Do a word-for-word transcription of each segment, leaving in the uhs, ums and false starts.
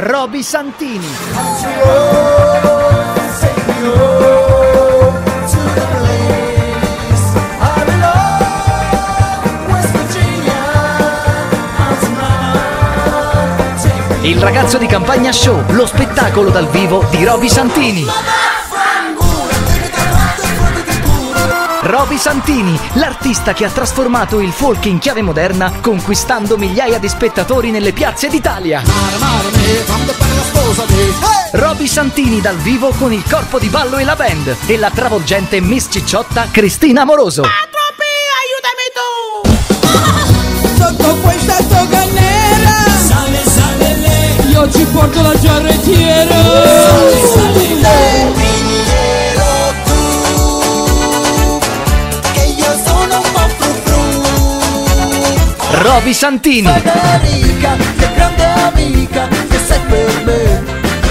Roby Santini. Il ragazzo di Campagna Show, lo spettacolo dal vivo di Roby Santini. Roby Santini, l'artista che ha trasformato il folk in chiave moderna, conquistando migliaia di spettatori nelle piazze d'Italia. Roby Santini dal vivo con il corpo di ballo e la band e la travolgente Miss Cicciotta Cristina Amoroso. Aiutami tu! Sotto questa toga nera sale, sale lei. Io ci porto la giarrettiera. Sale, sale lei. Roby Santini. Federica, che grande amica che sei per me.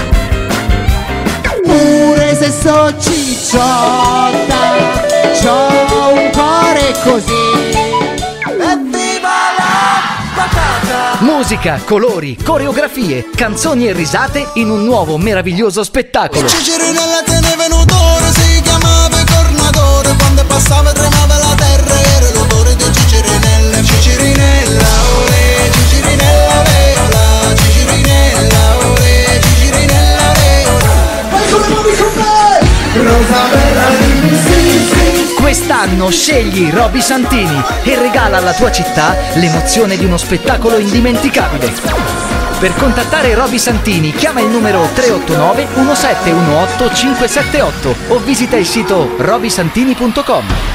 Pure se so cicciotta, c'ho un cuore così. Evviva la patata! Musica, colori, coreografie, canzoni e risate in un nuovo meraviglioso spettacolo. Cicirinella te ne venuto ora, si chiamava Cornatore. Quando passava tremava la terra, era l'odore di Cicirinella. Cicirinella, olè, Cicirinella veola, Cicirinella, olè, Cicirinella veola. Vai con le mani con me! Rosa bella di sì, sì. Quest'anno scegli Roby Santini e regala alla tua città l'emozione di uno spettacolo indimenticabile. Per contattare Roby Santini chiama il numero tre otto nove uno sette uno otto cinque sette otto o visita il sito roby santini punto com.